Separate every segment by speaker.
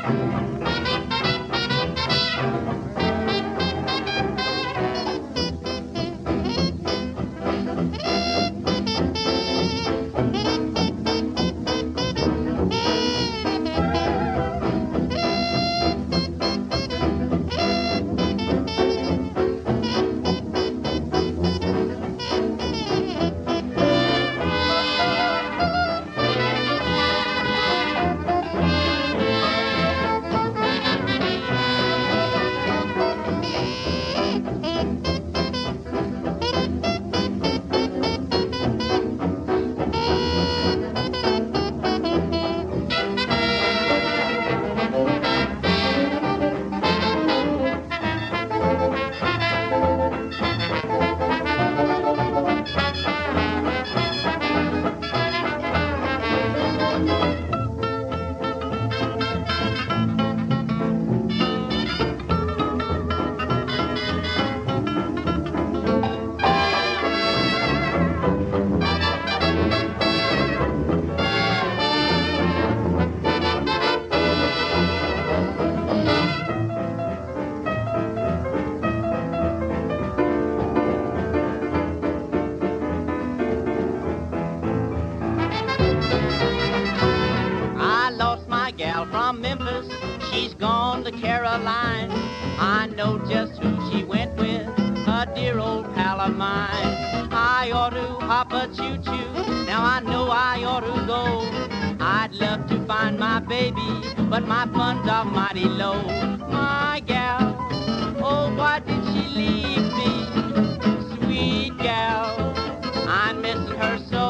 Speaker 1: From Memphis, she's gone to Caroline. I know just who she went with, a dear old pal of mine. I ought to hop a choo-choo, now I know I ought to go. I'd love to find my baby, but my funds are mighty low. My gal, oh why did she leave me? Sweet gal, I'm missing her so.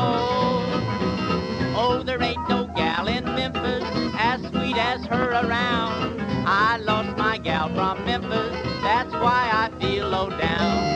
Speaker 1: Oh, there ain't no gal in Memphis as sweet as her around. I lost my gal from Memphis, that's why I feel low down.